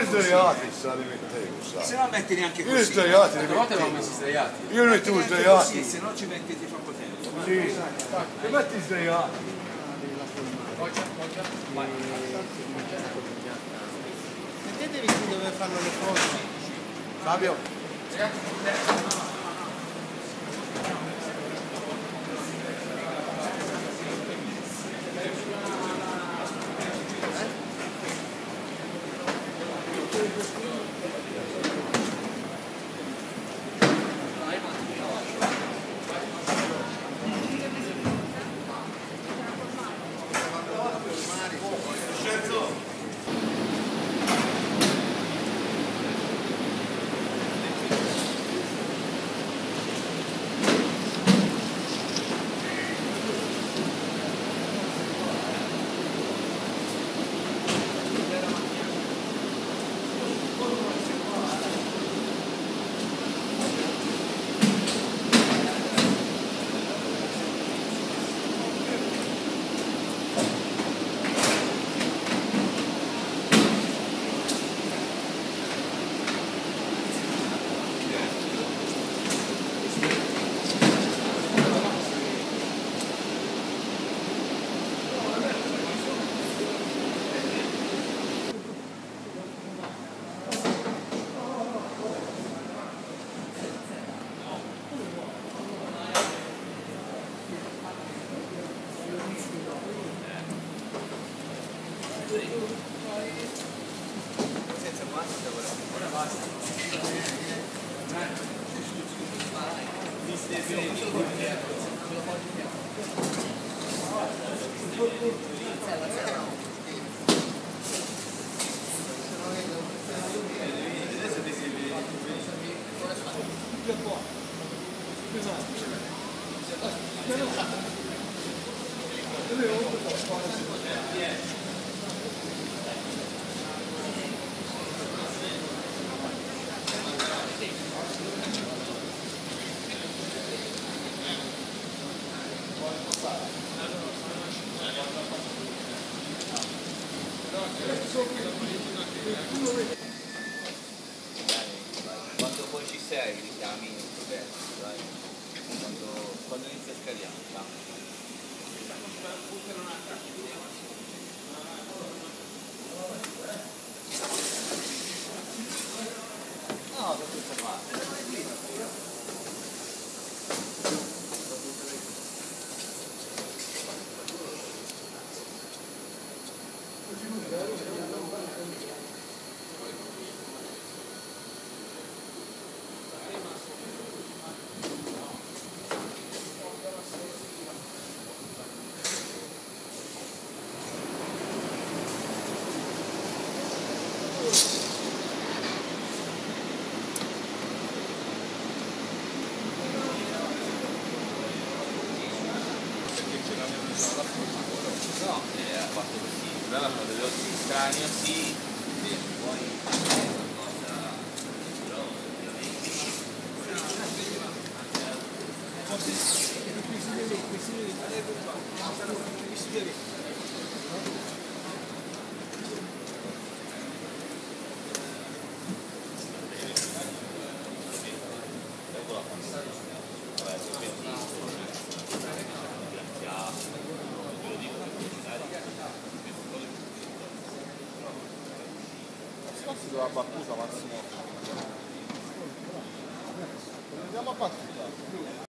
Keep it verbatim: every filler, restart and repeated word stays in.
sdraiati sa li mettevo, sa. Se no metti neanche così. Io sdraiati li Tante volte mettevo. l'ho messi sdraiati. Io li mettevo Neanche sdraiati. così, se no ci metti troppo tempo. Sì, li metti sdraiati. Mettetevi qui dove fanno le foto. Fabio. Senza guanti ora basta. Quando poi ci sei richiami il progetto, dai. Quando, quando inizia a scaricare. No, da questa parte. No, eh, ha fatto così, però hanno delle ossa in cranio, sì, poi qualcosa, però La battuta massimo. Andiamo a battuta.